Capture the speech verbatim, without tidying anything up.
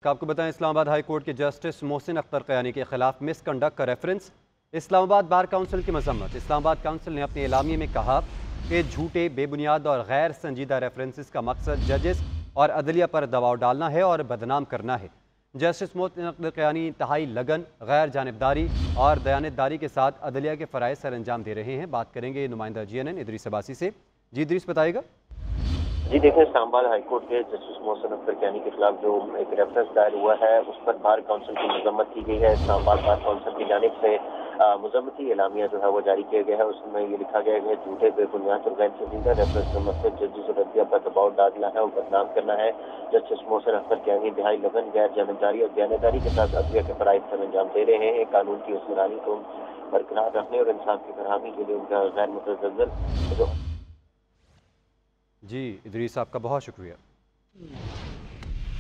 आपको बताएं, Islamabad high court के जस्टिस मोहसिन अख्तर कयानी के खिलाफ मिसकंडक्ट का रेफरेंस। इस्लामाबाद बार काउंसिल की मजम्मत। इस्लामाबाद काउंसिल ने अपने एलामिये में कहा कि झूठे, बेबुनियाद और गैर संजीदा रेफरेंसेस का मकसद जजेस और अदलिया पर दबाव डालना है और बदनाम करना है। जस्टिस मोहसिन अख्तर कयानी इंतहाई लगन, गैर जानबदारी और दयानतदारी के साथ अदलिया के फ़राइज़ सर अंजाम दे रहे हैं। बात करेंगे नुमाइंदा G N N Idrees Abbasi से। जी इदरीस, बताइएगा। जी देखिए, इस्लामाबाद हाईकोर्ट के जस्टिस मोहसिन अख्तर कयानी के खिलाफ जो एक रेफरेंस दायर हुआ है उस पर बार काउंसिल की मजम्मत की गई है। इस्लामाबाद बार काउंसिल की जानिब से मजम्मती एलामिया जो है वो जारी किया गया है। उसमें ये लिखा गया है कि झूठे, बेबुनियाद और गैर संजीदा रेफरेंस का मकसद जजेस और अदलिया पर दबाव डालना है और बदनाम करना है। जस्टिस मोहसिन अख्तर कयानी इंतहाई लगन, गैर जानबदारी और दयानतदारी के साथ अदलिया के फ़राइज़ सर अंजाम दे रहे हैं। कानून की हुक्मरानी को बरकरार रखने और इंसाफ की फरहमी के लिए उनका गैर मुतज़ल्ज़ल जो जी इदरीस, आपका बहुत शुक्रिया।